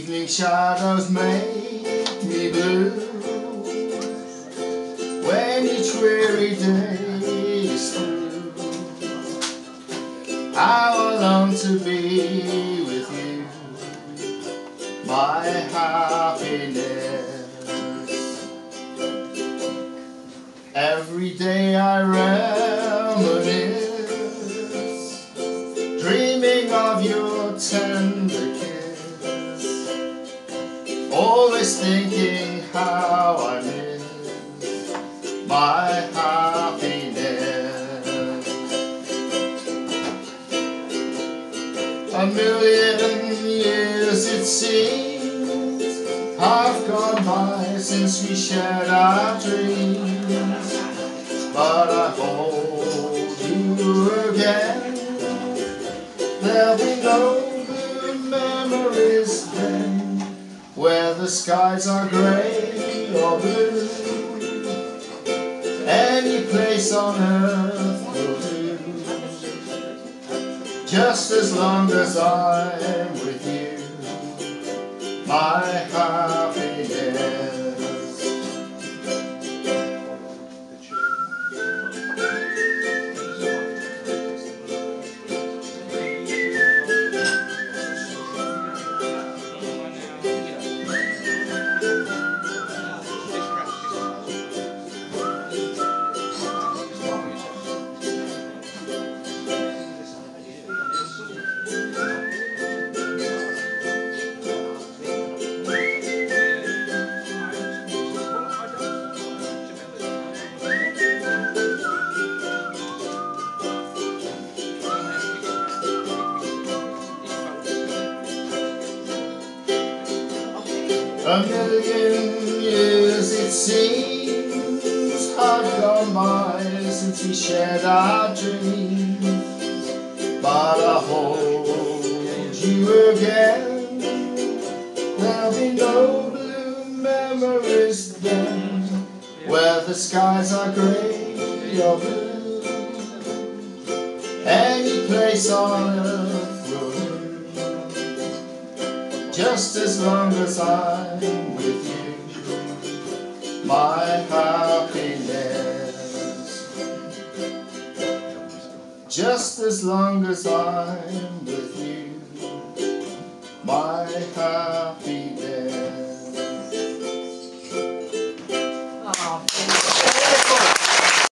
Evening shadows make me blue when each weary day is through. How I long to be with you, my happiness. Every day I reminisce, dreaming of your tender kiss, always thinking how I miss my happiness. A million years it seems have gone by since we shared our dreams, but I hold you again. There'll be no blue memories then, where the skies are grey or blue. Any place on earth will do, just as long as I'm with you, my happiness. A million years it seems have gone by since we shared our dreams, but I hold you again. There'll be no blue memories then, where the skies are grey or blue. Any place on earth will do, just as long as I'm with you, my happiness. Just as long as I'm with you, my happiness.